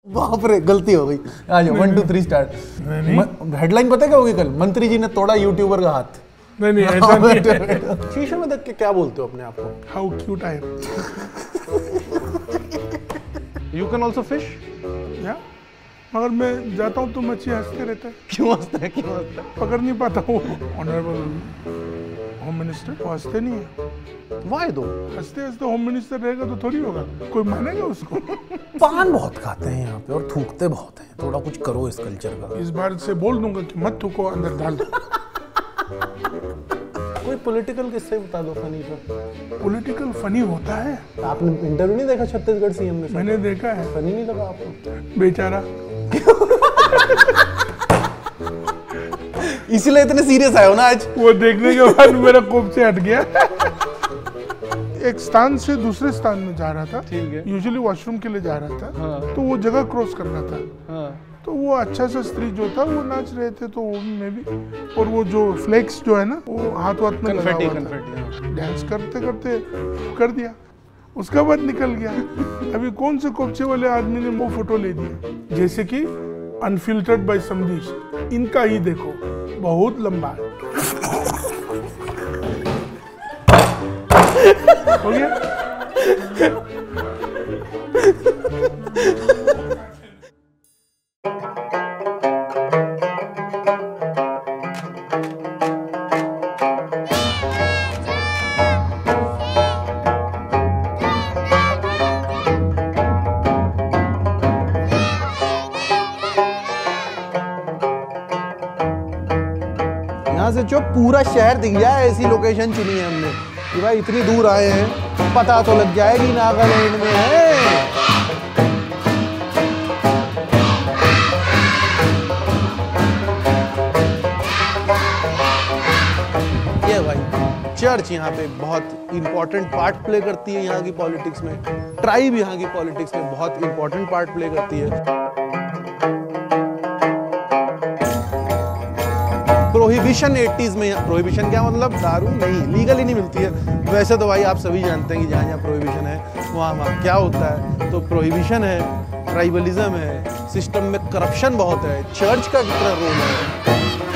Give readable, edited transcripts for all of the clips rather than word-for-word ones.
बाप रे, गलती हो गई। आ जाओ, 1 2 3 स्टार्ट। हेडलाइन पता है क्या होगी कल? मंत्री जी ने तोड़ा यूट्यूबर का हाथ। नहीं ऐसा नहीं। शीशे में देख के क्या बोलते हो अपने आप को? How cute I am. You can also fish. या मगर मैं जाता हूँ तो मच्छी हंसते रहता है। क्यों हंसता है? क्यों हंसता है? पकड़ नहीं पाता हूँ। ऑनरेबल होम मिनिस्टर वो हंसते नहीं है। वाई दो? हंसते हंसते होम मिनिस्टर रहेगा तो थोड़ी होगा, कोई मानेगा उसको। पान बहुत खाते हैं यहाँ पे और थूकते बहुत हैं। थोड़ा कुछ करो इस कल्चर का। इस बार से बोल दूंगा कि मत थूको, अंदर डाल दो। कोई पॉलिटिकल किस्से बता दो फनी सा। पॉलिटिकल फनी होता है। आपने इंटरव्यू नहीं देखा छत्तीसगढ़ सीएम ने? मैंने देखा है। फनी नहीं लगा आपको? बेचारा। इसीलिए इतने सीरियस आए हो ना आज? वो देखने के बाद मेरा कोप से हट गया। एक स्थान से दूसरे स्थान में जा रहा था। ठीक है। यूजुअली वॉशरूम के लिए जा रहा था। हाँ। तो वो जगह क्रॉस कर रहा था। हाँ। तो वो अच्छा सा स्त्री जो था वो नाच रहे थे, तो वो मैं भी, और वो जो फ्लेक्स जो है ना वो हाथ में लगा हुआ था। डांस करते करते कर दिया, उसका बाद निकल गया। अभी कौन से कोपचे वाले आदमी ने वो फोटो ले दिया, जैसे कि अनफिल्टर्ड बाय समदीश। इनका ही देखो, बहुत लंबा है। हो गया। यहाँ से जो पूरा शहर दिख जाए, ऐसी लोकेशन चुनी है हमने कि भाई इतनी दूर आए हैं, पता तो लग जाएगी नागालैंड में है। ये भाई चर्च यहाँ पे बहुत इंपॉर्टेंट पार्ट प्ले करती है यहाँ की पॉलिटिक्स में। ट्राइब यहाँ की पॉलिटिक्स में बहुत इंपॉर्टेंट पार्ट प्ले करती है। प्रोहिबिशन 80s में, प्रोहिबिशन क्या मतलब? दारू नहीं, लीगल ही नहीं मिलती है। वैसे तो भाई आप सभी जानते हैं कि जहाँ जहाँ प्रोहिबिशन है वहाँ क्या होता है। तो प्रोहिबिशन है, ट्राइबलिज्म है, सिस्टम में करप्शन बहुत है, चर्च का कितना रोल है।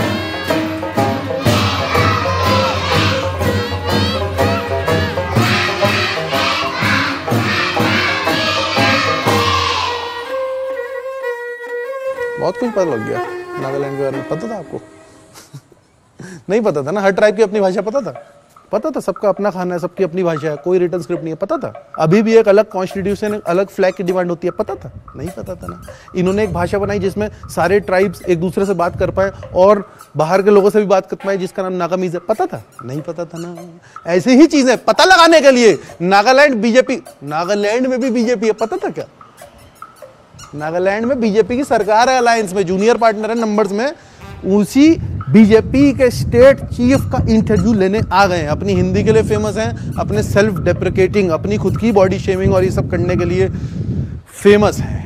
बहुत कुछ पता लग गया नागालैंड के बारे में। पता था आपको? नहीं पता था ना? हर ट्राइब की अपनी भाषा पता था? पता था सबका अपना खाना है, सबकी अपनी भाषा है, कोई रिटन स्क्रिप्ट नहीं है, पता था? अभी भी एक अलग कॉन्स्टिट्यूशन, एक अलग फ्लैग की डिमांड होती है, पता था? नहीं पता था ना? इन्होंने एक भाषा बनाई जिसमें सारे ट्राइब्स एक दूसरे से बात कर पाए और बाहर के लोगों से भी बात कर पाए, जिसका नाम नागामीज है। पता था? नहीं पता था ना? ऐसी ही चीजें पता लगाने के लिए नागालैंड बीजेपी, नागालैंड में भी बीजेपी है, पता था क्या? नागालैंड में बीजेपी की सरकार है, अलायंस में जूनियर पार्टनर है नंबर्स में। उसी बीजेपी के स्टेट चीफ का इंटरव्यू लेने आ गए हैं। अपनी हिंदी के लिए फेमस हैं, अपने सेल्फ डेप्रिकेटिंग, अपनी खुद की बॉडी शेमिंग और ये सब करने के लिए फेमस है।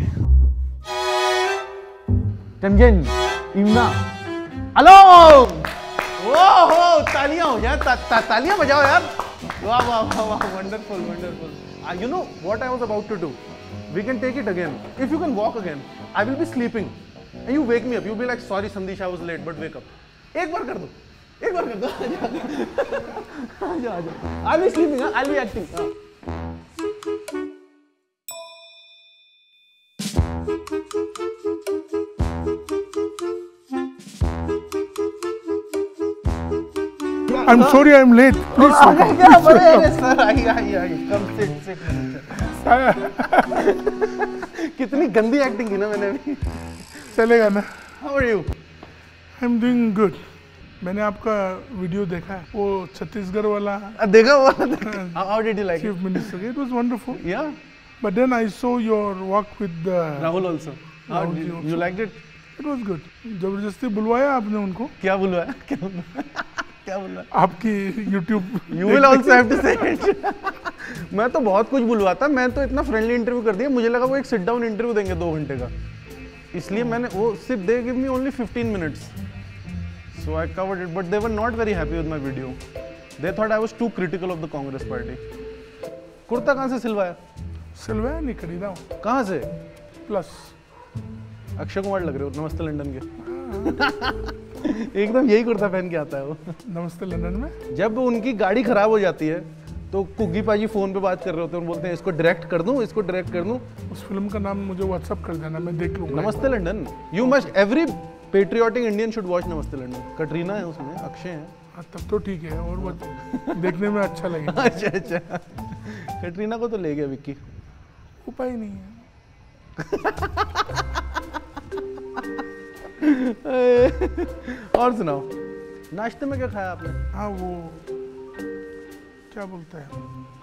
टमजन, इमना, हेलो, ओहो, तालियां हो जाए, तालियां बजाओ यार। वाह वाह वाह वाह, wonderful wonderful. You know what I was about to do? We can take it again. If you can walk again, I will be sleeping. And you wake me up. You'll be like, sorry Sandesh, I was late, but wake up. एक बार कर दो, एक बार कर दो। आजा आजा। I'll be sleeping, huh? I'll be acting. I'm sorry, I'm late. Please. क्या बड़े सर, आई, come sit. कितनी गंदी एक्टिंग की ना मैंने अभी। चलेगा ना? How are you? I'm doing good. मैंने आपका वीडियो देखा है, वो छत्तीसगढ़ वाला। देखा वो? How did you like it? Chief Minister, it was wonderful. Yeah. But then I saw your work with Rahul also. How Rahul did ji also. you liked it? It was good. जबरदस्ती बुलवाया आपने उनको? क्या बुलवाया? क्या बोला? आपकी YouTube। You will also have to say it. मैं तो बहुत कुछ बुलवाता, मैं तो इतना फ्रेंडली इंटरव्यू कर दिया, मुझे लगा वो एक सिट डाउन इंटरव्यू देंगे 2 घंटे का, इसलिए मैंने वो सिर्फ दे give me only 15 minutes. So I covered it, but they were not very happy with my video. They thought I was too critical of the Congress party. Kurta कहाँ से सिलवाया? सिलवाया नहीं, खरीदा हूँ। कहाँ से? प्लस। अक्षय कुमार लग रहे हो नमस्ते लंदन के। एकदम यही कुर्ता पहन के आता है वो। नमस्ते लंदन में जब उनकी गाड़ी खराब हो जाती है तो कुग्गी पाजी फोन पे बात कर रहे होते हैं और बोलते हैं इसको डायरेक्ट कर दूं, इसको डायरेक्ट कर दूं। उस फिल्म का नाम मुझे व्हाट्सअप कर देना, मैं देख लूंगा। Namaste London, you must, every patriotic Indian should watch Namaste London. Katrina है उसमें, अक्षय है। हाँ, तब तो ठीक है, और वो देखने में अच्छा लगेगा। अच्छा अच्छा, कटरीना को तो ले गया विक्की। उपाय नहीं है। और सुनाओ, नाश्ते में क्या खाया आपने? हाँ, वो क्या बोलते हैं,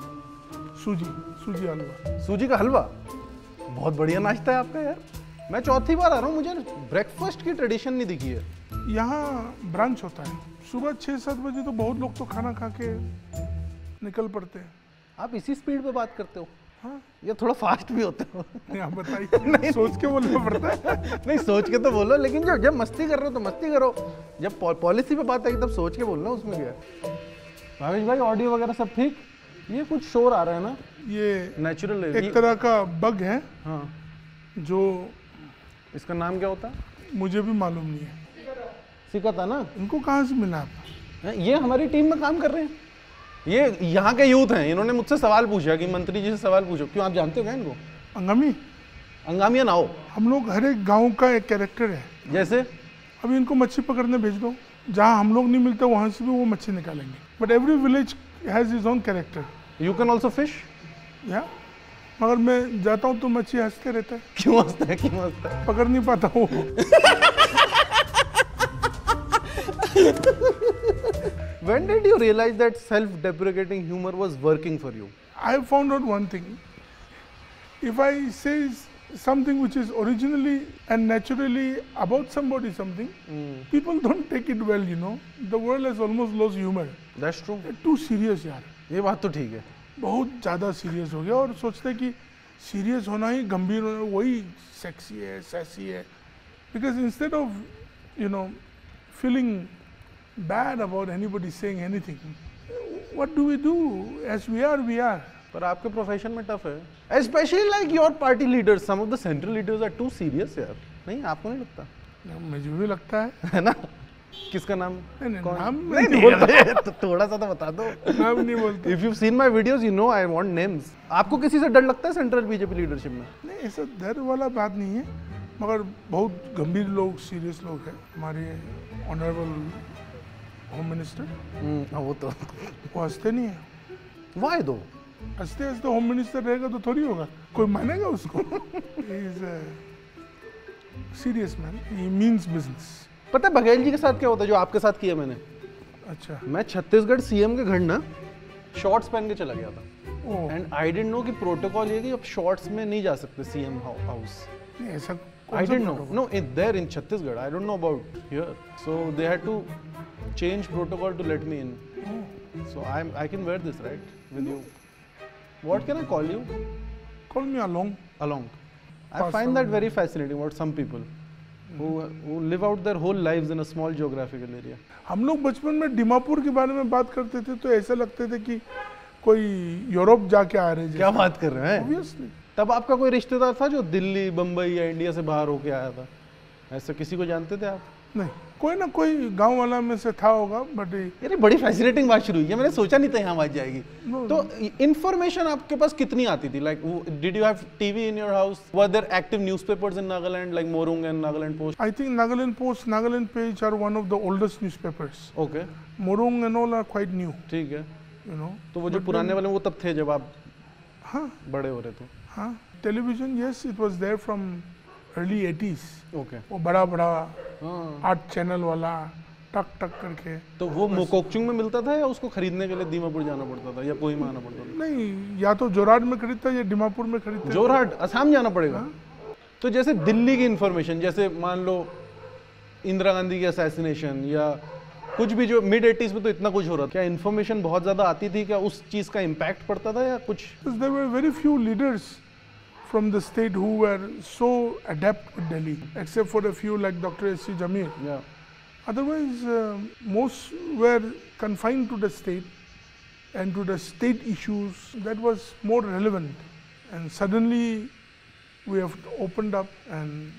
सूजी हलवा। सूजी का हलवा, बहुत बढ़िया नाश्ता है आपका यार। मैं चौथी बार आ रहा हूँ, मुझे ब्रेकफास्ट की ट्रेडिशन नहीं दिखी है। यहाँ ब्रांच होता है सुबह 6-7 बजे, तो बहुत लोग तो खाना खा के निकल पड़ते हैं। आप इसी स्पीड पे बात करते हो? हाँ, या थोड़ा फास्ट भी होते हो? नहीं आप बताइए। सोच के बोलना पड़ता है। नहीं, सोच के तो बोलो, लेकिन जब मस्ती कर रहे हो तो मस्ती करो, जब पॉलिसी पे बात है तब सोच के बोलना, उसमें क्या है। भावेश भाई, ऑडियो वगैरह सब ठीक? ये कुछ शोर आ रहा है ना? ये नेचुरल है, एक तरह का बग है। हाँ, जो इसका नाम क्या होता है? मुझे भी मालूम नहीं है। सीखा था ना? इनको कहाँ से मिला आपको? ये हमारी टीम में काम कर रहे हैं, ये यहाँ के यूथ हैं। इन्होंने मुझसे सवाल पूछा कि मंत्री जी से सवाल पूछो। क्यों, आप जानते हो क्या इनको? अंगामी, अंगामिया ना हो। हम लोग हर एक गांव का एक कैरेक्टर है। जैसे अभी इनको मच्छी पकड़ने भेज दो, जहाँ हम लोग नहीं मिलते वहाँ से भी वो मच्छी निकालेंगे। But every village has his own character. You can also fish. या मगर मैं जाता हूँ तो मच्छी हंसते रहता है। क्यों हंसता है, क्यों हंसता है? पकड़ नहीं पाता हूँ। When did you realize that self-deprecating humor was working for you? I have found out one thing. If I say something which is originally and naturally about somebody something, people don't take it well, you know. The world has almost lost humor. That's true. Too serious यार, ये बात तो ठीक है। बहुत ज़्यादा serious हो गया और सोचते हैं कि सीरियस होना ही गंभीर होना वही सेक्सी है, सैसी है। Because instead of, you know, feeling bad about anybody saying anything, what do we do? As we are. पर आपके प्रोफेशन में टफ है, especially like your party leaders. Some of the central leaders are too serious यार। नहीं, आपको नहीं लगता? मुझे भी लगता है ना? किसका नाम? नहीं, कौन? नाम नहीं बोलते, तो थोड़ा सा तो बता दो। नाम नहीं बोलते। If you've seen my videos, you know I want names. आपको किसी से डर लगता है सेंट्रल बीजेपी लीडरशिप में? नहीं, ऐसा डर वाला बात नहीं है, मगर बहुत गंभीर लोग, सीरियस लोग हैं। हमारे ऑनरेबल होम मिनिस्टर, हाँ, वो तो वो हंसते नहीं है। वाई दो? हंसते हंसते होम मिनिस्टर रहेगा तो थोड़ी होगा, कोई मानेगा उसको। He is serious man, he means business. पता है बघेल जी के साथ क्या होता है जो आपके साथ किया मैंने? अच्छा, मैं छत्तीसगढ़ सीएम के घर ना शॉर्ट्स पहन के चला गया था, oh, and I didn't know कि प्रोटोकॉल ये कि अब शॉर्ट्स में नहीं जा सकते सीएम हाउस। नहीं ऐसा I didn't know. No, there in Chhattisgarh. I don't know about here. So they had to change protocol to let me in. So I can wear this, right, with you. What can I call you? Call me along. Along. I find that very fascinating about some people who live out their whole lives in a small geographical area. हम लोग बचपन में डिमापुर के बारे में बात करते थे तो ऐसा लगते थे कि कोई यूरोप जाके आ रहे हैं। क्या बात कर रहे हैं? Obviously. तब आपका कोई रिश्तेदार था जो दिल्ली, बम्बई या इंडिया से बाहर होके आया था? ऐसा किसी को जानते थे आप? नहीं, कोई ना कोई गांव वाला में से था होगा, बट यार बड़ी फैसिनेटिंग बात शुरू हुई है, मैंने सोचा नहीं था यहाँ बात जाएगी। तो इन्फॉर्मेशन आपके पास कितनी आती थी? Like did you have TV in your house? Were there active newspapers in Nagaland like Morung and Nagaland Post? I think Nagaland Post, Nagaland Page are one of the oldest newspapers. Okay, Morung and all are quite new, ठीक है। You know. तो वो जो पुराने वाले वो तब थे जब आप हाँ बड़े हो रहे थे? हाँ, television, yes, it was there from early 80s। Okay, वो बड़ा बड़ा हाँ। 8 चैनल वाला टक टक करके। तो वो मोकोकचुंग में मिलता था या उसको खरीदने के लिए दीमापुर जाना पड़ता था या कोहिमा आना पड़ता था? नहीं, या तो जोरहाट में खरीदता या डिमापुर में खरीदता। जोरहाट, असम जाना पड़ेगा। तो जैसे दिल्ली की इंफॉर्मेशन, जैसे मान लो इंदिरा गांधी की असैसिनेशन या कुछ भी जो मिड 80s में तो इतना कुछ हो रहा था, क्या इन्फॉर्मेशन बहुत ज्यादा आती थी? क्या उस चीज का इम्पैक्ट पड़ता था या कुछ? There were very few leaders from the state who were so adept with Delhi, except for a few like Dr. S.C. Jamir. Yeah. Otherwise, most were confined to the state and to the state issues that was more relevant. And suddenly we have opened up and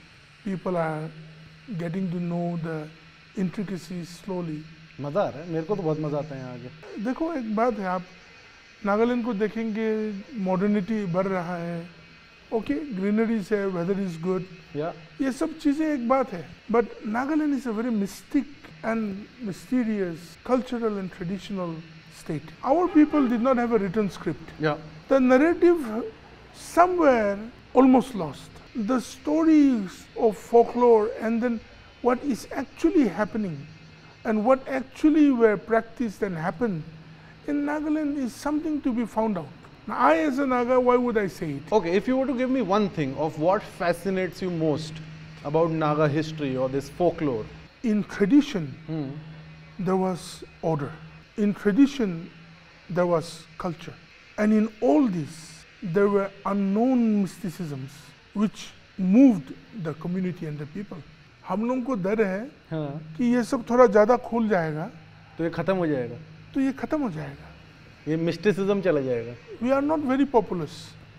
people are getting to know the intricacies slowly. मजा आ रहा है, मेरे को तो बहुत मजा आता है यहाँ आके। देखो एक बात है, आप नागालैंड को देखेंगे, मॉडर्निटी बढ़ रहा है, ओके, ग्रीनरीज है, वेदर इज गुड, ये सब चीज़ें एक बात है, but Nagaland is a very mystic and mysterious cultural and traditional state. Our people did not have a written script. Yeah. The narrative somewhere almost lost. The stories of folklore and then what is actually happening and what actually were practiced and happened in Nagaland is something to be found out. Now, I as a Naga, why would I say it? Okay, if you were to give me one thing of what fascinates you most about Naga history or this folklore. In tradition, there was order. In tradition, there was culture. And in all this, there were unknown mysticisms which moved the community and the people. हम लोगों को डर है कि ये सब थोड़ा ज़्यादा खुल जाएगा तो ये खत्म हो जाएगा, तो ये खत्म हो जाएगा, ये मिस्टिसिज्म चला जाएगा। We are not very populous.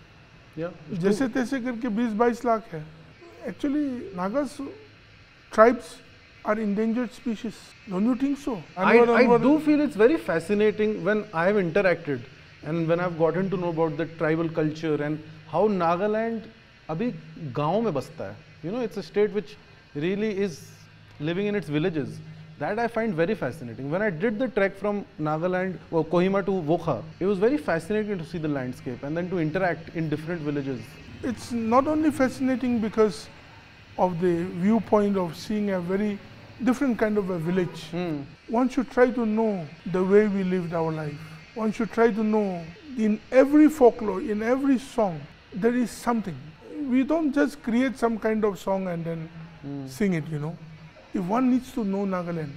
जैसे तैसे करके 20-22 लाख है। Actually, Nagas tribes are endangered species. Don't you think so? I do feel it's very fascinating when I have interacted and when I've gotten to know about the tribal culture and how Nagaland abhi gaon mein basta hai. You know, it's a state which really is living in its villages. That I find very fascinating. When I did the trek from Nagaland or Kohima to Wokha, it was very fascinating to see the landscape and then to interact in different villages. It's not only fascinating because of the viewpoint of seeing a very different kind of a village. One should try to know the way we lived our life. One should try to know in every folklore, in every song, there is something. We don't just create some kind of song and then sing it, you know. If one needs to know Nagaland,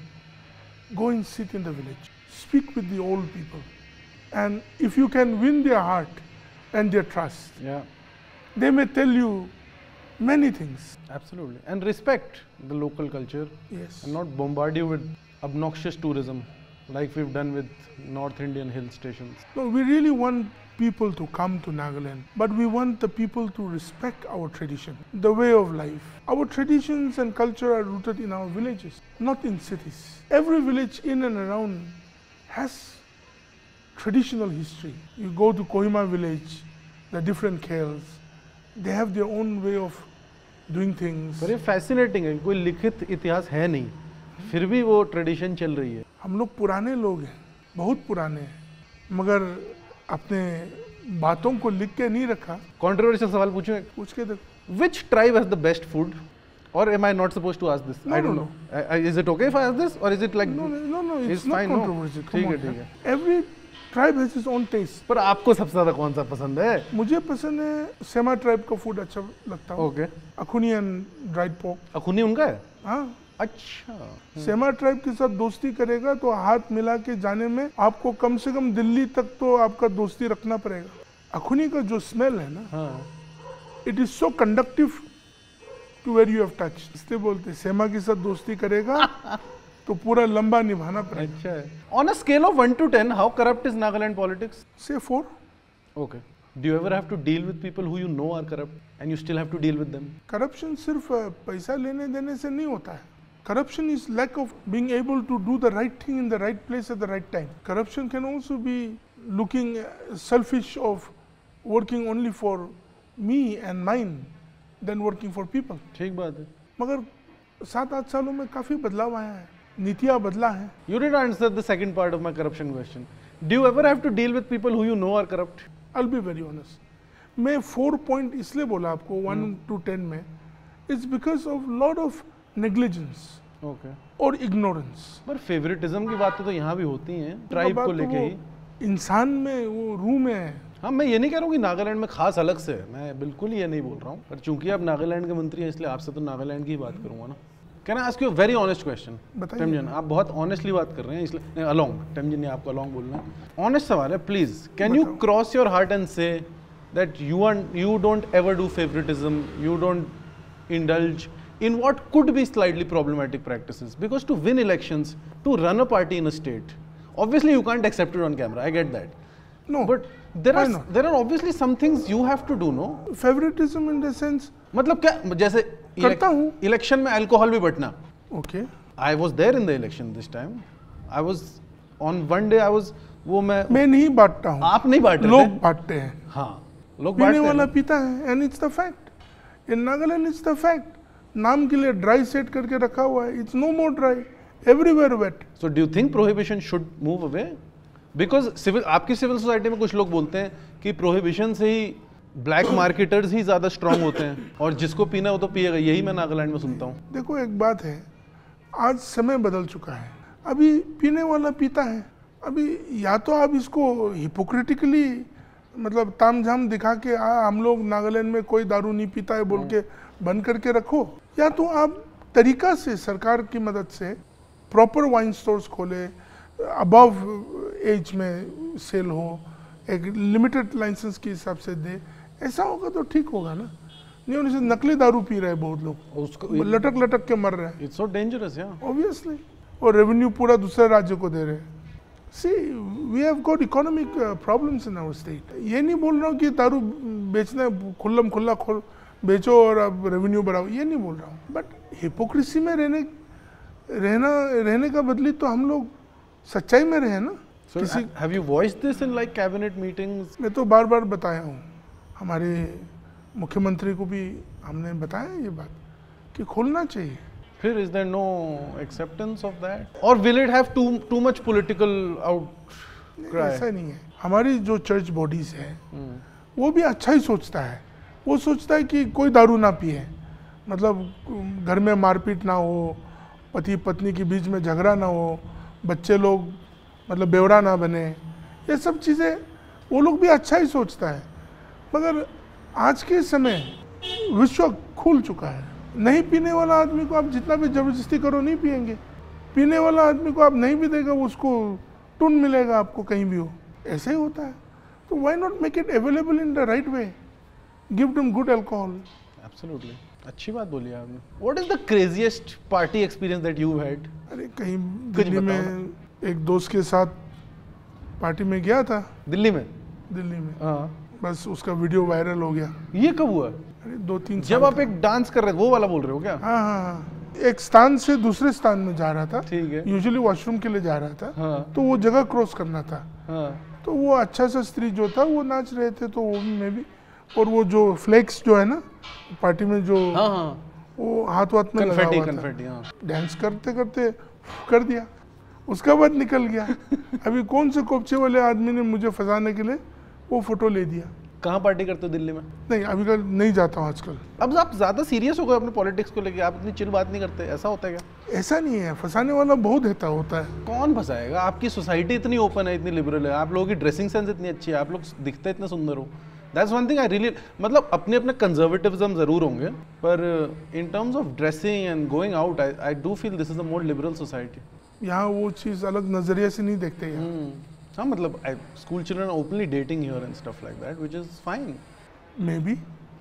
go and sit in the village. Speak with the old people. And if you can win their heart and their trust, they may tell you many things. Absolutely. And respect the local culture. Yes. And not bombard you with obnoxious tourism like we've done with North Indian hill stations. No, we really want people to come to Nagaland, but we want the people to respect our tradition, the way of life. Our traditions and culture are rooted in our villages, not in cities. Every village in and around has traditional history. You go to Kohima village, the different khels, they have their own way of doing things. पर ये fascinating है, कोई लिखित इतिहास है नहीं, फिर भी वो tradition चल रही है। हम लोग पुराने लोग हैं, बहुत पुराने हैं, मगर अपने बातों को लिख के नहीं रखा। Controversial सवाल पूछूं? पूछ के देखो। Which tribe has the best food? Or am I not supposed to ask this? No, I don't know. Is it okay if I ask this, or is it like? No, it's not fine, controversial. ठीक है, ठीक है। Every tribe has its own taste. पर आपको सबसे ज़्यादा कौन सा पसंद है? मुझे पसंद है सेमा ट्राइब का फूड अच्छा लगता है। Okay. Akhuni and dried pork. Akhuni उनका है? हाँ। अच्छा। सेमा ट्राइब के साथ दोस्ती करेगा तो हाथ मिला के जाने में आपको कम से कम दिल्ली तक तो आपका दोस्ती रखना पड़ेगा। अखुनी का जो स्मेल है ना, it is so conductive to where you have touch. इसलिए बोलते सेमा के साथ दोस्ती करेगा तो पूरा लंबा निभाना पड़ेगा। अच्छा है। On a scale of 1 to 10, how corrupt is Nagaland politics? Say 4. Okay. Do you ever have to deal with people who you know are corrupt and you still have to deal with them? Corruption सिर्फ पैसा लेने देने से नहीं होता है। Corruption is lack of being able to do the right thing in the right place at the right time. Corruption can also be looking selfish of working only for me and mine than working for people. ठीक बात है। मगर 7-8 सालों में काफी बदलाव आया है, नीतियाँ बदला है। You didn't answer the second part of my corruption question. Do you ever have to deal with people who you know are corrupt? I'll be very honest. मैं 4 point इसलिए बोला आपको 1 to 10 में, it's because of lot of negligence. Okay. और ignorance. पर favouritism की बातें तो यहाँ भी होती हैं, ट्राइब को लेके ही। इंसान में वो रूह में है। हाँ, मैं ये नहीं कह रहा हूँ कि नागालैंड में खास अलग से है, मैं बिल्कुल ये नहीं बोल रहा हूँ, पर चूंकि आप नागालैंड के मंत्री हैं इसलिए आपसे तो नागालैंड की ही बात करूँगा ना। Can I ask you a very honest question? Temjen, आप बहुत ऑनेस्टली बात कर रहे हैं इसलिए अलोंग, टेमजन ने आपको अलोंग बोलना है। ऑनेस्ट सवाल है, please can you cross your heart and say that you don't ever do favoritism, you don't indulge in what could be slightly problematic practices? Because to win elections, to run a party in a state, obviously you can't accept it on camera, I get that. No, but there are obviously some things you have to do, no? Favoritism in the sense, मतलब क्या, जैसे करता हूँ। Election में alcohol भी बटना। Okay, I was there in the election this time. I was on one day, I was वो मैं नहीं बांटता हूँ, आप नहीं बांट रहे लोग थे? बांटते हैं। हाँ, लोग पीने बांटते वाला हैं। पीता है, and it's the fact. In Nagaland it's the fact. नाम के लिए ड्राई सेट करके रखा हुआ है, it's no more dry, everywhere wet. So do you think prohibition should move away? Because आपकी सिविल सोसाइटी में कुछ लोग बोलते हैं कि प्रोहिबिशन से ही ब्लैक मार्केटर्स ही ज्यादा स्ट्रांग होते हैं और जिसको पीना हो तो पिएगा। यही मैं नागालैंड में सुनता हूँ। देखो एक बात है, आज समय बदल चुका है। अभी पीने वाला पीता है। अभी या तो आप इसको हिपोक्रिटिकली मतलब तामझाम दिखा के हम लोग नागालैंड में कोई दारू नहीं पीता है बोल के बंद करके रखो, या तो आप तरीका से सरकार की मदद से प्रॉपर वाइन स्टोर्स खोले, अबव एज में सेल हो, एक लिमिटेड लाइसेंस के हिसाब से दे। ऐसा होगा तो ठीक होगा ना। नहीं होने से नकली दारू पी रहे हैं बहुत लोग, उसको लटक लटक के मर रहे हैं इट्स सो डेंजरस या। ऑब्वियसली, और रेवेन्यू पूरा दूसरे राज्य को दे रहे हैं। See we have got economic problems in our state. ये नहीं बोल रहा हूँ कि दारू बेचना खुल्लम खुल्ला खोल बेचो और अब रेवेन्यू बढ़ाओ, ये नहीं बोल रहा हूँ। बट हिपोक्रेसी में रहने का बदली तो हम लोग सच्चाई में रहे ना। So have you voiced this in like cabinet meetings? मैं तो बार बार बताया हूँ, हमारे मुख्यमंत्री को भी हमने बताया ये बात कि खोलना चाहिए। फिर is there no acceptance of that? Or will it have too much political outcry? ऐसा नहीं है। हमारी जो चर्च बॉडीज है वो भी अच्छा ही सोचता है। वो सोचता है कि कोई दारू ना पिए, मतलब घर में मारपीट ना हो, पति पत्नी के बीच में झगड़ा ना हो, बच्चे लोग मतलब बेवड़ा ना बने, ये सब चीज़ें वो लोग भी अच्छा ही सोचता है। मगर आज के समय विश्व खुल चुका है। नहीं पीने वाला आदमी को आप जितना भी ज़बरदस्ती करो नहीं पिएंगे। पीने वाला आदमी को आप नहीं भी देगा, उसको टून मिलेगा आपको कहीं भी हो। ऐसे ही होता है। तो why not make it available in the right way, give them good alcohol. Absolutely. अच्छी बात बोली आपने। What is the craziest party experience that you had? अरे कहीं दिल्ली में एक दोस्त के साथ पार्टी में गया था। दिल्ली में? दिल्ली में हाँ। बस उसका वीडियो वायरल हो गया। ये कब हुआ? अरे 2-3 जब आप एक डांस कर रहे थे वो वाला बोल रहे हो क्या? हाँ हाँ हाँ, एक स्थान से दूसरे स्थान में जा रहा था। ठीक है। यूजुअली वॉशरूम के लिए जा रहा था। हाँ। तो वो जगह क्रॉस करना था। हाँ। तो वो अच्छा सा स्त्री जो था वो नाच रहे थे, तो वो मैं भी, और वो जो फ्लेक्स जो है ना पार्टी में जो हाँ हाँ। वो हाथ वाथ में लगा हुआ था, कन्फेटी हाँ। डांस करते करते कर दिया, उसका बाद निकल गया। अभी कौन से कोपचे वाले आदमी ने मुझे फंसाने के लिए वो फोटो ले दिया। कहाँ पार्टी करते हो दिल्ली में? नहीं अभी कल नहीं जाता हूँ आजकल। अब आप ज्यादा सीरियस हो गए अपने पॉलिटिक्स को लेके, आप इतनी चिल बात नहीं करते, ऐसा होता है क्या? ऐसा नहीं है, फंसाने वाला बहुत होता है। कौन फंसाएगा? आपकी सोसाइटी इतनी ओपन है, इतनी लिबरल है, आप लोगों की ड्रेसिंग सेंस इतनी अच्छी है, आप लोग दिखते इतने सुंदर हो। That's one thing I really, मतलब अपने अपने कंजर्वेटिविज्म जरूर होंगे, पर in terms of dressing and going out I do feel this is a more liberal society. यहाँ वो चीज़ अलग नजरिए से नहीं देखते हैं। हाँ, मतलब school children openly dating here and stuff like that, which is fine. Maybe.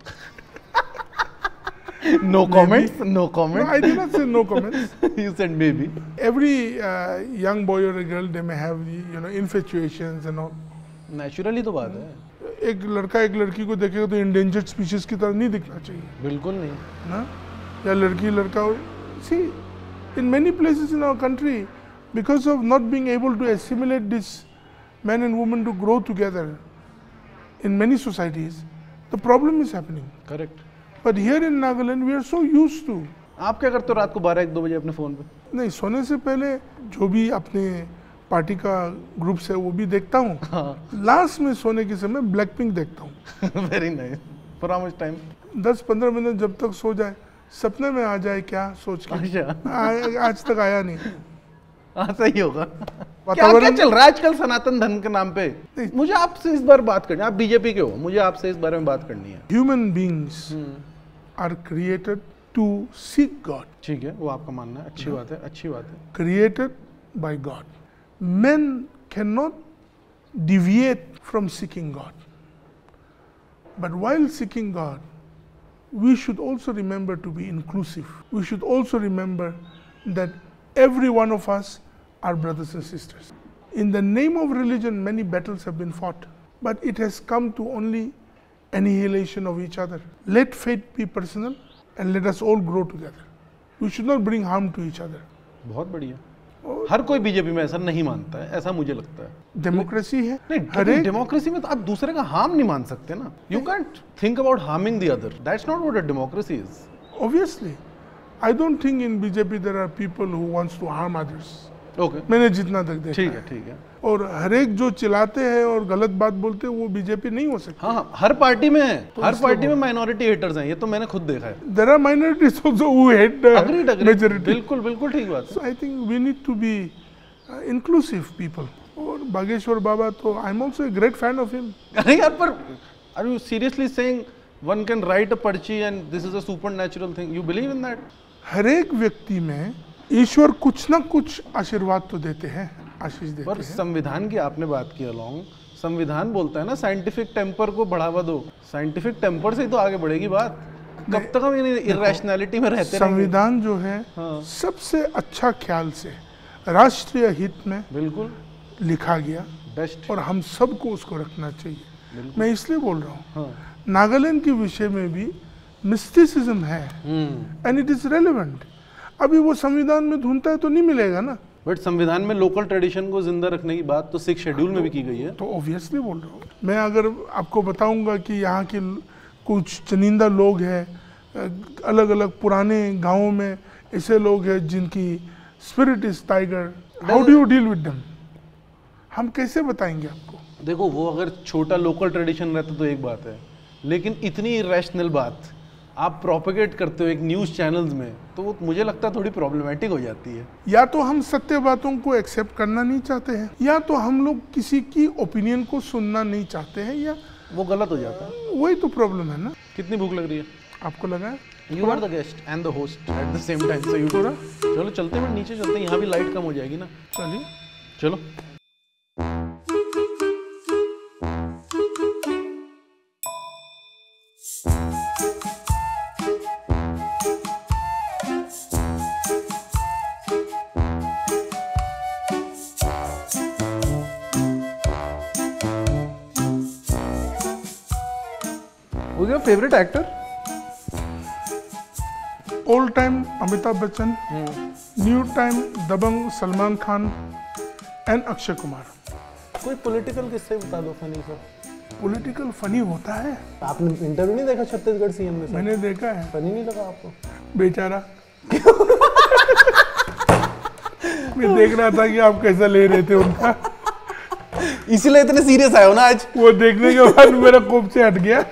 No comments. No comments. No, I did not say no comments. You said maybe. Every young boy or a girl, they may have infatuations and all. Naturally तो बात है। एक लड़का एक लड़की को देखेगा तो endangered species की तरह नहीं दिखना चाहिए बिल्कुल नहीं ना, या लड़की लड़का। See, in many places in our country, because of not being able to assimilate this men and women to grow together, in many societies, the problem is happening. Correct. But here in Nagaland, we are so used to. आप क्या करते हो रात को 12-1-2 बजे अपने phone पे? नहीं, सोने से पहले जो भी अपने पार्टी का ग्रुप्स है वो भी देखता हूँ। हाँ। लास्ट में सोने के समय ब्लैक पिंक देखता हूँ। Very nice. For how much time? 10-15 minute जब तक सो जाए, सपने में आ जाए क्या सोच के। अच्छा। आज तक आया नहीं। हाँ सही होगा। क्या वातावरण चल रहा है आजकल सनातन धर्म के नाम पे? मुझे आपसे इस बार बात करनी है, आप बीजेपी के हो, मुझे आपसे इस बारे में बात करनी है। Human beings are created to seek God. ठीक है, वो आपका मानना है, अच्छी बात है, अच्छी बात है। Created by God. Men cannot deviate from seeking God. But while seeking God, we should also remember to be inclusive. We should also remember that every one of us are brothers and sisters. In the name of religion, many battles have been fought, but it has come to only annihilation of each other. Let faith be personal, and let us all grow together. We should not bring harm to each other. बहुत बढ़िया। हर कोई BJP में ऐसा नहीं मानता है, ऐसा मुझे लगता है। डेमोक्रेसी है, नहीं, हर एक डेमोक्रेसी में तो आप दूसरे का हार्म नहीं मान सकते ना। You can't think about harming the other, that's not what a democracy is. obviously I don't think in BJP there are people who wants to harm others. Okay, मैंने जितना तक देखा ठीक है। है, ठीक है। और हर एक जो चिल्लाते हैं और गलत बात बोलते हैं वो बीजेपी नहीं हो सकती। हाँ हाँ, हर पार्टी में है, तो हर इसलिए पार्टी में माइनॉरिटी हेटर्स हैं, ये तो मैंने खुद देखा है। There are minorities also who hate the agreed agreed, majority. बिल्कुल बिल्कुल ठीक बात है। So I think we need to be inclusive people. और बागेश्वर बाबा तो I am also a great fan of him. अरे यार, पर are you seriously saying one can write a पर्ची and this is a supernatural thing? You believe in that? हर एक व्यक्ति में ईश्वर कुछ ना कुछ आशीर्वाद तो देते हैं, आशीष देते पर हैं। संविधान की आपने बात की अलोंग, संविधान बोलता है ना साइंटिफिक टेम्पर को बढ़ावा दो। साइंटिफिक टेम्पर से ही तो आगे बढ़ेगी बात। कब तक हम इरेशनैलिटी में रहते रहेंगे? संविधान जो है हाँ। सबसे अच्छा ख्याल से राष्ट्रीय हित में बिल्कुल लिखा गया बेस्ट। और हम सबको उसको रखना चाहिए। मैं इसलिए बोल रहा हूँ, हाँ, नागालैंड के विषय में भी मिस्टिसिज्म है एंड इट इज रेलेवेंट। अभी वो संविधान में ढूंढता है तो नहीं मिलेगा ना। बट संविधान में लोकल ट्रेडिशन को जिंदा रखने की बात तो 6 शेड्यूल में भी की गई है। तो ऑब्वियसली बोल रहा हूँ मैं। अगर आपको बताऊंगा कि यहाँ के कुछ चुनिंदा लोग हैं अलग अलग पुराने गांवों में, ऐसे लोग हैं जिनकी spirit is tiger, how do you deal with them? हम कैसे बताएंगे आपको? देखो, वो अगर छोटा लोकल ट्रेडिशन रहता तो एक बात है, लेकिन इतनी इरेशनल बात आप प्रोपेगेट करते हो एक न्यूज़ चैनल्स में, तो वो मुझे लगता है थोड़ी प्रॉब्लमेटिक हो जाती है। या तो हम सत्य बातों को एक्सेप्ट करना नहीं चाहते हैं, या तो हम लोग किसी की ओपिनियन को सुनना नहीं चाहते हैं, या वो गलत हो जाता है। वही तो प्रॉब्लम है ना। कितनी भूख लग रही है? आपको लगा है? You are the guest and the host at the same time, so you पूरा? चलो चलते हैं, नीचे चलते हैं, यहाँ भी लाइट कम हो जाएगी ना। चलिए। चलो। Who's your favorite actor? Old time Amitabh Bachchan, new time Dabangg Salman Khan and Akshay Kumar. कोई पॉलिटिकल किस्से बता दो फनी सा। पॉलिटिकल फनी होता है। आपने इंटरव्यू नहीं देखा छत्तीसगढ़ सीएम में? मैंने देखा है। फनी नहीं लगा आपको? बेचारा मैं देख रहा था कि आप कैसा ले रहे थे उनका, इसीलिए इतने सीरियस आए हो ना आज? वो देखने के बाद मेरा कोप से हट गया।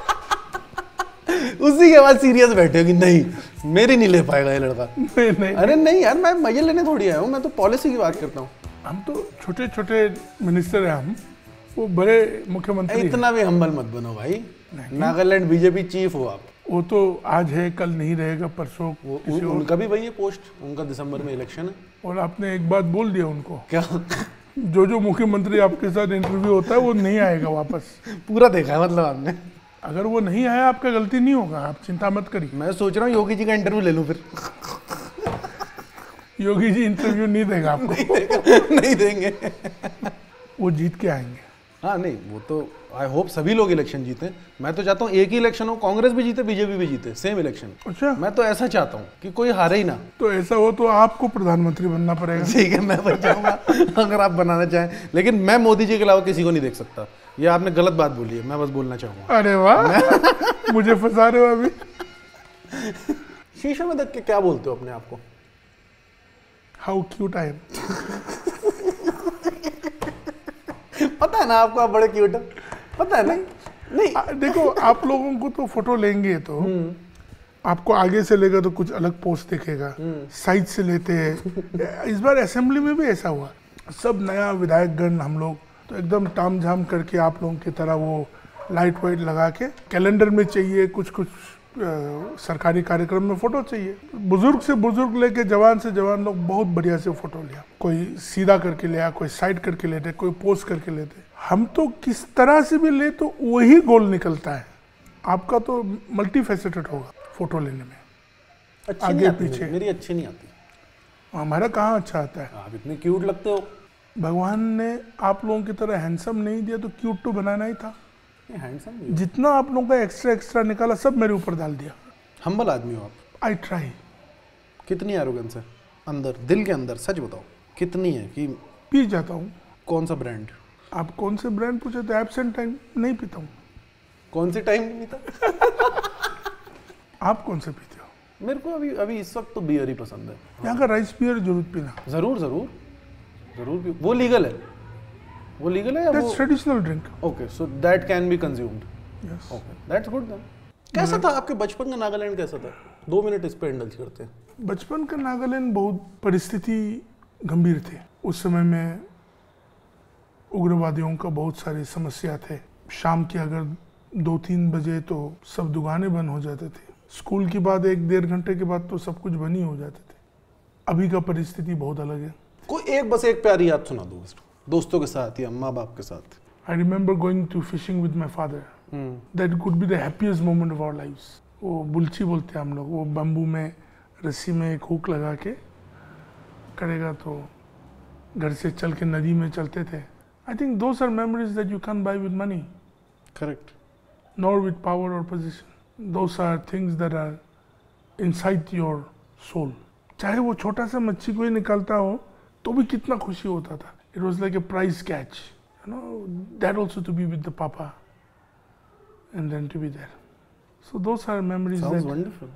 उसी के बाद सीरियस बैठे हो कि नहीं मेरी नहीं ले पाएगा ये लड़का। नहीं, अरे नहीं यार, मैं मजे लेने थोड़ी आया हूँ, मैं तो पॉलिसी की बात करता हूँ। हम तो छोटे छोटे मिनिस्टर हैं, हम वो बड़े मुख्यमंत्री हैं। इतना भी हम्बल मत बनो भाई। नागालैंड बीजेपी चीफ हो आप। वो तो आज है, कल नहीं रहेगा, परसों किसी और। उनका भी वही है पोस्ट, उनका दिसंबर में इलेक्शन है। और आपने एक बात बोल दिया उनको, क्या? जो मुख्यमंत्री आपके साथ इंटरव्यू होता है वो नहीं आएगा वापस। पूरा देखा है मतलब आपने? अगर वो नहीं आया आपका गलती नहीं होगा, आप चिंता मत करिए। मैं सोच रहा हूँ योगी जी का इंटरव्यू ले लूँ फिर। योगी जी इंटरव्यू नहीं देगा आपको। नहीं देंगे। वो जीत के आएंगे। हाँ नहीं, वो तो आई होप सभी लोग इलेक्शन जीते। मैं तो चाहता हूँ एक ही इलेक्शन हो, कांग्रेस भी जीते बीजेपी भी जीते, सेम इलेक्शन। अच्छा, मैं तो ऐसा चाहता हूँ कि कोई हारे ही ना। तो ऐसा हो तो आपको प्रधानमंत्री बनना पड़ेगा। ठीक है, मैं बन जाऊंगा अगर आप बनाना चाहें, लेकिन मैं मोदी जी के अलावा किसी को नहीं देख सकता। ये आपने गलत बात बोली है, मैं बस बोलना चाहूंगा। अरे वाह, मुझे फंसा रहे हो अभी। शीशे में देख के क्या बोलते हो अपने आप को? How cute I am. पता है ना आपको, आप बड़े क्यूट हो, पता है ना? नहीं देखो, आप लोगों को तो फोटो लेंगे तो आपको आगे से लेगा तो कुछ अलग पोस्ट दिखेगा, साइड से लेते हैं। इस बार असेंबली में भी ऐसा हुआ, सब नया विधायकगण हम लोग तो एकदम ताम झाम करके आप लोगों की तरह वो लाइट वाइट लगा के कैलेंडर में चाहिए, कुछ कुछ सरकारी कार्यक्रम में फोटो चाहिए। बुजुर्ग से बुजुर्ग लेके जवान से जवान लोग बहुत बढ़िया से फोटो लिया। कोई सीधा करके लिया, कोई साइड करके लेते, कोई पोज करके लेते। हम तो किस तरह से भी ले तो वही गोल निकलता है। आपका तो मल्टी फेसेटेड होगा फोटो लेने में, अच्छी आगे नहीं आती पीछे। मेरी अच्छी नहीं आती। हमारा कहाँ अच्छा आता है? आप इतने क्यूट लगते हो। भगवान ने आप लोगों की तरह हैंडसम नहीं दिया तो क्यूट तो बनाना ही था। हैंडसम जितना आप लोगों का एक्स्ट्रा एक्स्ट्रा निकाला सब मेरे ऊपर डाल दिया। हम्बल आदमी हो आप। I try. कितनी एरोगेंस है अंदर, दिल के अंदर, सच बताओ कितनी है? कि पी जाता हूँ। कौन सा ब्रांड? आप कौन से ब्रांड पूछे तो एब्सेंट टाइम नहीं पीता हूँ। कौन से टाइम नहीं था? आप कौन से पीते हो? मेरे को अभी अभी इस वक्त तो बियर ही पसंद है। यहाँ का राइस बियर जरूर पीना। जरूर जरूर जरूर भी। वो लीगल है? वो लीगल है या That's वो? traditional drink. Okay, so that can be consumed. Yes. Okay, that's good then. कैसा था आपके बचपन का नागालैंड, कैसा था? 2 मिनट इस पे इंडल्ज करते हैं। बचपन का नागालैंड बहुत परिस्थिति गंभीर थे। उस समय में उग्रवादियों का बहुत सारी समस्या थे। शाम के अगर 2-3 बजे तो सब दुकानें बंद हो जाते थे। स्कूल के बाद 1-1.5 घंटे के बाद तो सब कुछ बंद ही हो जाते थे। अभी का परिस्थिति बहुत अलग है। कोई बस एक प्यारी याद सुना दो, दोस्तों के साथ या माँ बाप के साथ। I remember going to fishing with my father. That could be the happiest moment of our lives. वो बुल्ची बोलते हैं हम लोग। वो बम्बू में रस्सी में एक हुक लगा के करेगा तो घर से चल के नदी में चलते थे। I think those are memories that you can't buy with money, correct. nor with power or position. Those are things that are inside your soul. चाहे वो छोटा सा मच्छी कोई निकालता हो तो भी कितना खुशी होता था। It was like a prize catch. You know, that also to be with the papa and then to be there. So those are memories Sounds that wonderful.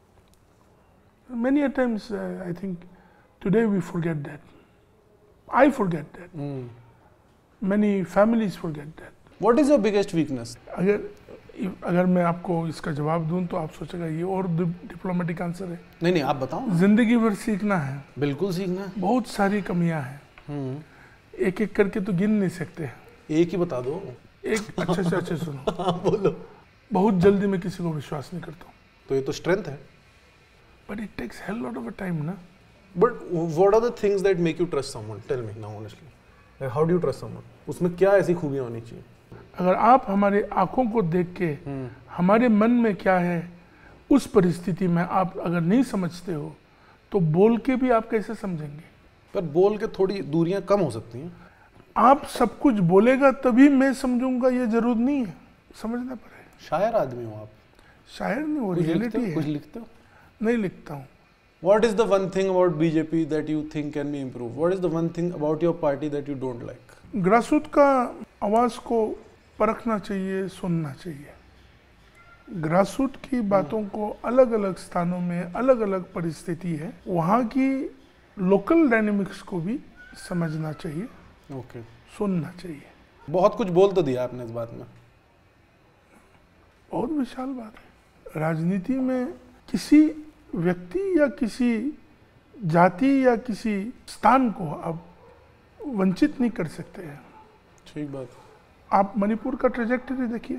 many a times I think today we forget that. I forget that. Many families forget that. What is your biggest weakness? अगर मैं आपको इसका जवाब दूं तो आप सोचेगा ये और डिप्लोमेटिक आंसर है। नहीं आप बताओ। जिंदगी भर सीखना है। बिल्कुल सीखना है। बहुत सारी कमियां हैं। एक एक करके तो गिन नहीं सकते। एक ही बता दो। एक अच्छे से अच्छे सुनो। बोलो। बहुत जल्दी मैं किसी को विश्वास नहीं करता हूँ। तो ये तो स्ट्रेंथ है। But it takes hell lot of a time ना। But what are the things that make you trust someone? Tell me now honestly. Like how do you trust someone? उसमें क्या ऐसी खूबियाँ होनी चाहिए? अगर आप हमारे आंखों को देख के हमारे मन में क्या है उस परिस्थिति में आप अगर नहीं समझते हो तो बोल के भी आप कैसे समझेंगे? पर बोल के थोड़ी दूरियां कम हो सकती हैं। आप सब कुछ बोलेगा तभी मैं समझूंगा ये जरूर नहीं है। समझना पड़ेगा। शायर आदमी हो आप। शायर नहीं, वो कुछ रियलिटी है। कुछ लिखते हो? नहीं लिखता हूँ। What is the one thing about BJP that you think can be improved? What is the one thing about your party that you don't like? Grassroot का आवाज को परखना चाहिए, सुनना चाहिए। ग्रासरूट की बातों को अलग अलग स्थानों में अलग अलग परिस्थिति है, वहाँ की लोकल डायनेमिक्स को भी समझना चाहिए। ओके। सुनना चाहिए। बहुत कुछ बोल तो दिया आपने इस बात में। बहुत विशाल बात है। राजनीति में किसी व्यक्ति या किसी जाति या किसी स्थान को आप वंचित नहीं कर सकते हैं। ठीक बात। आप मणिपुर का ट्रेजेक्टरी देखिए।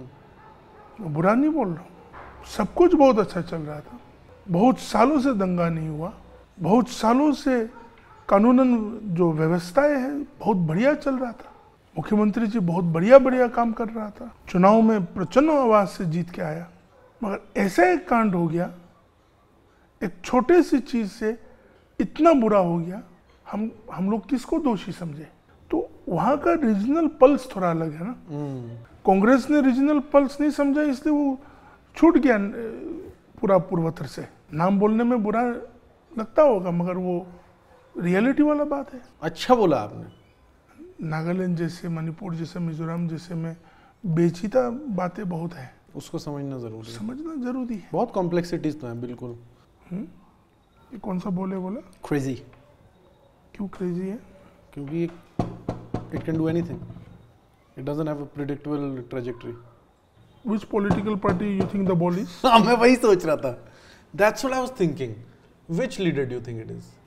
मैं बुरा नहीं बोल रहा हूँ, सब कुछ बहुत अच्छा चल रहा था। बहुत सालों से दंगा नहीं हुआ, बहुत सालों से कानूनन जो व्यवस्थाएं हैं बहुत बढ़िया चल रहा था। मुख्यमंत्री जी बहुत बढ़िया काम कर रहा था। चुनाव में प्रचंड आवाज से जीत के आया। मगर ऐसा एक कांड हो गया, एक छोटे सी चीज से इतना बुरा हो गया। हम लोग किसको दोषी समझे? तो वहाँ का रीजनल पल्स थोड़ा अलग है ना। कांग्रेस ने रीजनल पल्स नहीं समझा, इसलिए वो छूट गया पूरा पूर्वोत्तर से। नाम बोलने में बुरा लगता होगा मगर वो रियलिटी वाला बात है। अच्छा बोला आपने। नागालैंड जैसे, मणिपुर जैसे, मिजोरम जैसे में बेचीता बातें बहुत है। उसको समझना जरूरी है। समझना जरूरी है। बहुत कॉम्प्लेक्सिटीज तो है। बिल्कुल। ये कौन सा बोला? क्रेजी। क्यों क्रेजी है? क्योंकि it can do anything. It doesn't have a predictable trajectory. Which political party you think the ball is? हाँ, मैं वही सोच रहा था। That's what I was thinking. Which leader do you think it is?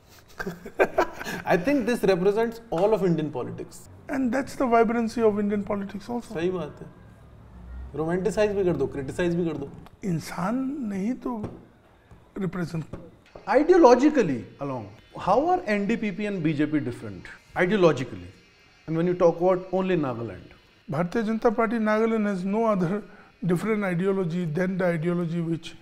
I think this represents all of Indian politics. And that's the vibrancy of Indian politics also. सही बात है। Romanticise भी कर दो, क्रिटिसाइज भी कर दो। इंसान नहीं तो represent. Ideologically along, how are NDPP and BJP different? Ideologically, and when you talk about only Nagaland. Bharatiya Janata Party Nagaland has no other different ideology than the ideology which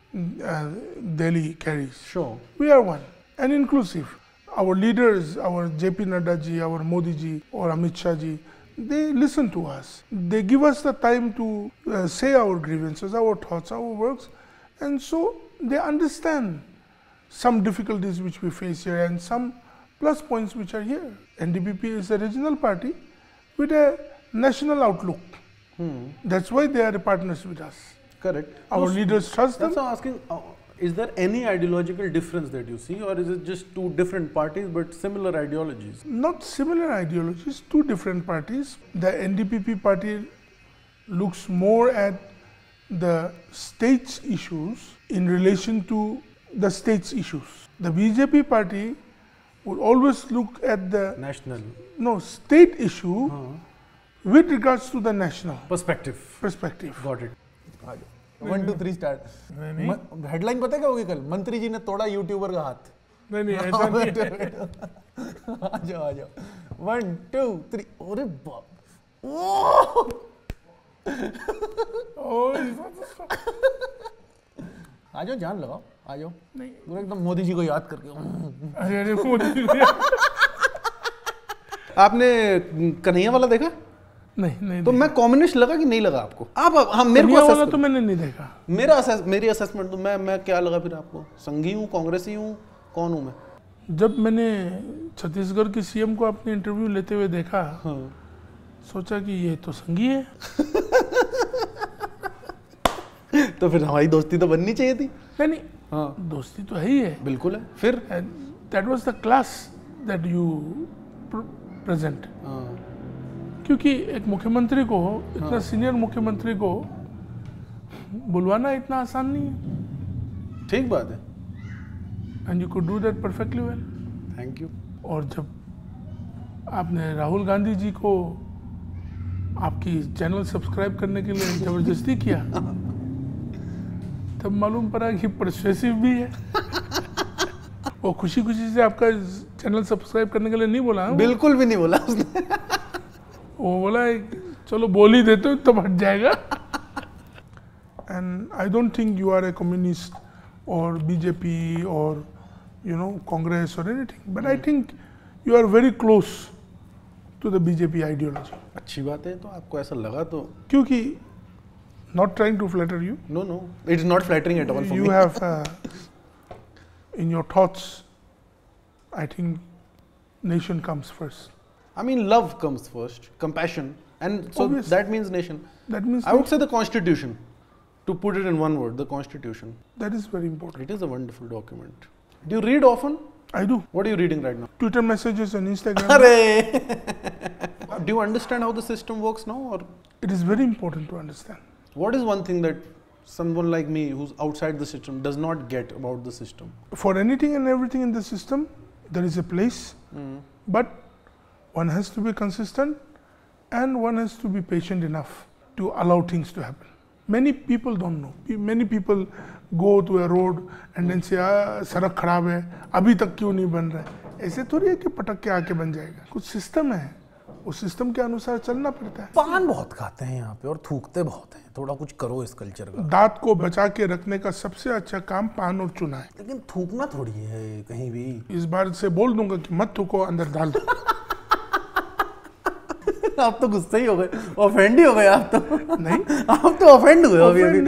Delhi carries. Sure. We are one and inclusive. Our leaders, our JP Nadda ji, our Modi ji, or Amit Shah ji, they listen to us. They give us the time to say our grievances, our thoughts, our works, And so they understand some difficulties which we face here and some plus points which are here. NDPP is a regional party with a national outlook. That's why they are partners with us. Correct. Our leaders trust them. That's why I'm asking, is there any ideological difference that you see, or is it just two different parties but similar ideologies? Not similar ideologies, two different parties. The NDPP party looks more at the state's issues in relation to the state's issues. The BJP party would always look at the National state issue with regards to the national perspective. Got it. 1 2 3 start. Headline पता है क्या होगी कल? मंत्री जी ने तोड़ा YouTuber का हाथ। नहीं ऐसा नहीं है। आ जाओ 1 2 3। अरे बाप, आ जाओ, जान लगाओ, आ जाओ। नहीं पूरा एकदम मोदी जी को याद करके। अरे मोदी जी आपने कन्हैया वाला देखा? नहीं तो मैं कम्युनिस्ट लगा कि नहीं लगा आपको? आप हम मेरे को वाला तो मैंने नहीं देखा। मेरी असेसमेंट तो मैं क्या लगा फिर आपको? संघी हूँ, कांग्रेसी हूँ, कौन हूँ मैं? जब मैंने छत्तीसगढ़ के सीएम को अपने इंटरव्यू लेते हुए देखा, सोचा कि ये तो संघी है। तो फिर हमारी दोस्ती तो बननी चाहिए थी। नहीं दोस्ती तो है ही है। बिल्कुल है। फिर that was the class that you present. क्योंकि एक मुख्यमंत्री को, इतना सीनियर मुख्यमंत्री को बुलवाना इतना आसान नहीं है। ठीक बात है। And you could do that perfectly well. Thank you. और जब आपने राहुल गांधी जी को आपकी चैनल सब्सक्राइब करने के लिए जबरदस्ती किया, तब मालूम पड़ा कि परसुएसिव भी है। वो खुशी से आपका चैनल सब्सक्राइब करने के लिए नहीं बोला। बिल्कुल भी नहीं बोला उसने। वो बोला चलो बोल ही देते हो तब हट जाएगा। And I don't think you are a communist और बीजेपी और कांग्रेस और anything, but I think you are very close to the BJP ideology. अच्छी बात है। तो आपको ऐसा लगा तो? क्योंकि not trying to flatter you. No, it's not flattering at all for me. You have in your thoughts, I think nation comes first. I mean, love comes first, compassion, and so Obviously. that means nation. That means I would say the Constitution, to put it in one word, the Constitution. that is very important. It is a wonderful document. Do you read often? I do. What are you reading right now? Twitter messages and Instagram. Do you understand how the system works now, or It is very important to understand. what is one thing that someone like me who's outside the system does not get about the system? For anything and everything in the system, there is a place, but one has to be consistent and one has to be patient enough to allow things to happen. Many people don't know. Many people go to a road and then say, सड़क खराब है, अभी तक क्यों नहीं बन रहा है? ऐसे थोड़ी है कि पटक के आके बन जाएगा। कुछ सिस्टम है, उस सिस्टम के अनुसार चलना पड़ता है। पान बहुत खाते हैं यहाँ पे और थूकते बहुत हैं। थोड़ा कुछ करो इस कल्चर का। दांत को बचा के रखने का सबसे अच्छा काम पान और चूना है। लेकिन थूकना थोड़ी है कहीं भी। इस बार से बोल दूंगा कि मत थूको, अंदर डाल दो। आप तो गुस्से ही हो गए, ऑफेंड ही हो गए आप तो। नहीं, आप तो ऑफेंड हुए अभी अभी।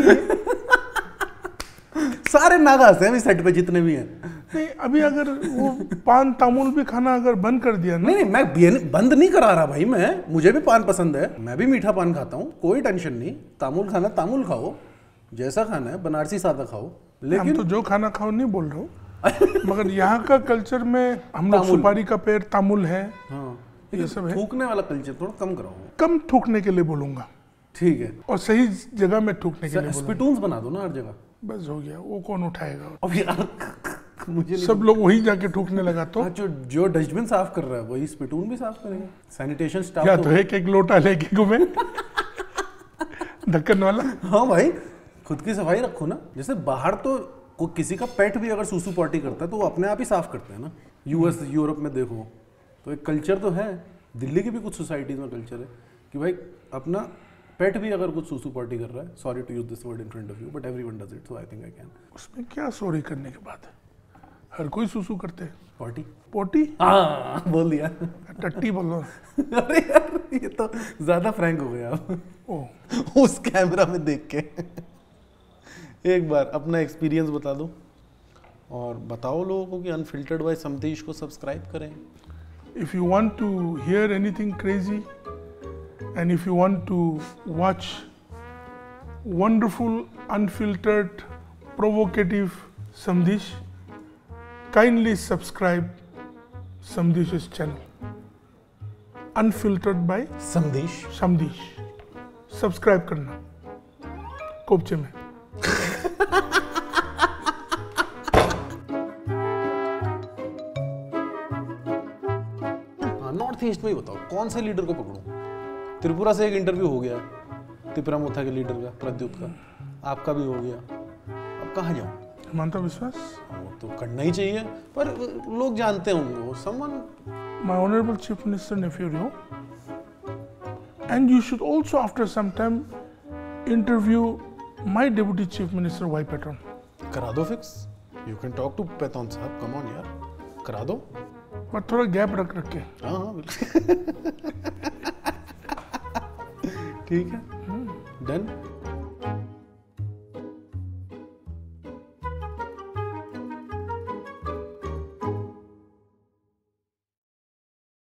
सारे नागा हंसे अभी सेट पे जितने भी हैं। नहीं, अभी अगर वो पान तामुल भी खाना अगर बंद कर दिया ना। नहीं मैं बंद नहीं करा रहा भाई। मुझे भी पान पसंद है, मैं भी मीठा पान खाता हूँ, कोई टेंशन नहीं। तामुल खाना तामुल खाओ, जैसा खाना है बनारसी सादा खाओ। लेकिन हम तो जो खाना खाओ नहीं बोल रहा हूँ, मगर यहाँ का कल्चर में हम लोग सुपारी का पेड़ तामुल है। हाँ, ये सब है। थूकने वाला कल्चर थोड़ा कम कराओ। कम थूकने के लिए बोलूंगा। ठीक है। और सही जगह में थूकने के लिए बोलूंगा। स्पिटून्स बना दो ना हर जगह। बस हो गया, वो कौन उठाएगा? अब यार मुझे सब लोग वही जाके थूकने लगा तो जो डस्टबिन साफ कर रहा है वही स्पिटून भी साफ करेगा। सैनिटेशन स्टाफ या तो एक लोटा लेके घूमे ढक्कन वाला। हाँ भाई, खुद की सफाई रखो ना। जैसे बाहर तो किसी का पेट भी अगर सूसू पॉटी करता है तो वो अपने आप ही साफ करते हैं ना। यूएस यूरोप में देखो तो एक कल्चर तो है। दिल्ली की भी कुछ सोसाइटीज में कल्चर है कि भाई अपना पेट भी अगर कुछ सूसू पॉटी कर रहा है, sorry to use this word in front of you but everyone does it, so I think I can. उसमें क्या सॉरी करने की बात है? हर कोई सूसू करते हैं। Potty potty? हाँ बोल दिया। टट्टी बोलो। अरे यार ये तो ज्यादा फ्रैंक हो गया आप। ओ उस कैमरा में देख के। एक बार अपना एक्सपीरियंस बता दो और बताओ लोगों को कि अनफिल्टर्ड बाय समतीश को सब्सक्राइब करें। If you want to hear anything crazy and if you want to watch wonderful, unfiltered, provocative Samdesh, kindly subscribe Samdesh's channel. Unfiltered by Samdesh. Samdesh. Subscribe करना कोपचे में। नॉर्थ ईस्ट में ही बताओ कौन से लीडर को पकड़ूं? त्रिपुरा से एक इंटरव्यू हो गया, तिपरामुथा के लीडर का, प्रद्युत का, आपका भी हो गया, अब कहाँ जाऊं? हिमंता विश्वास, वो तो करना ही चाहिए, पर लोग जानते होंगे someone. My Honorable Chief Minister Nefurio, and you should also after some time interview my Deputy Chief Minister Y Patron. करा दो fix. You can talk to Patton साहब, कम ऑन यार, करा दो। पर थोड़ा गैप रख के। हाँ हाँ बिल्कुल। ठीक है, डन।